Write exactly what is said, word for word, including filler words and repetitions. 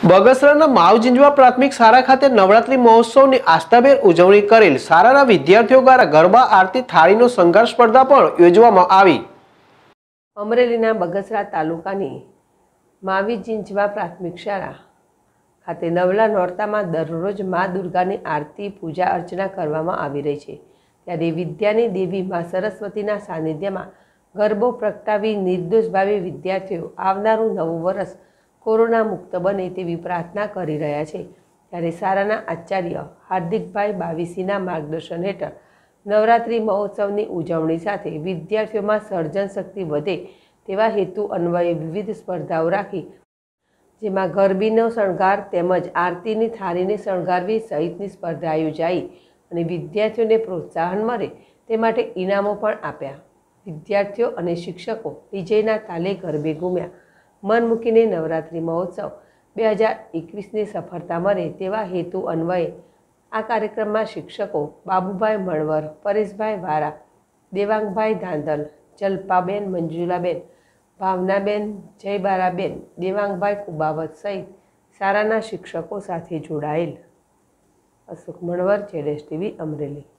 બગસરાના માવ જીંજવા પ્રાથમિક શાળા ખાતે નવરાત્રી મહોત્સવની આસ્થાભેર ઉજવણી કરેલ શાળાના વિદ્યાર્થીઓ દ્વારા ગરબા આરતી થાળીનો શણગાર સ્પર્ધા પણ યોજવામાં આવી। અમરેલીના બગસરા તાલુકાની માવી જીંજવા પ્રાથમિક શાળા ખાતે નવલા નોરતામાં દરરોજ મા દુર્ગાની આરતી પૂજા અર્ચના કરવામાં આવી રહી છે। ત્યારે વિદ્યાની દેવી મા સરસ્વતીના સાનિધ્યમાં ગરબો પ્રગટાવી નિર્દોષ ભાવે વિદ્યાર્થીઓ આવનારું નવું વર્ષ કોરોના મુક્ત બને તેવી પ્રાર્થના કરી રહ્યા છે। ત્યારે શાળાના આચાર્ય હાર્દિકભાઈ બાવીસીના માર્ગદર્શન હેઠળ નવરાત્રિ મહોત્સવની ઉજવણી સાથે વિદ્યાર્થીઓમાં સર્જન શક્તિ વધે તેવા હેતુ અન્વયે વિવિધ સ્પર્ધાઓ રાખી, જેમાં ગરબીનો શણગાર તેમજ આરતીની થાળીને શણગારવી સહિતની સ્પર્ધા યોજાઈ અને વિદ્યાર્થીઓને પ્રોત્સાહન મળે તે માટે ઇનામો પણ આપ્યા। વિદ્યાર્થીઓ અને શિક્ષકો ડીજેના તાલે ગરબે ઘૂમ્યા। મન મૂકીને નવરાત્રિ મહોત્સવ બે હજાર એકવીસની સફળતા મળે તેવા હેતુ અન્વયે આ કાર્યક્રમમાં શિક્ષકો બાબુભાઈ મણવર, પરેશભાઈ વારા, દેવાંગભાઈ ધાંધલ, જલ્પાબેન, મંજુલાબેન, ભાવનાબેન, જયબારાબેન, દેવાંગભાઈ કુબાવત સહિત શાળાના શિક્ષકો સાથે જોડાયેલ। અશોક મણવર, જેડેશ ટીવી, અમરેલી।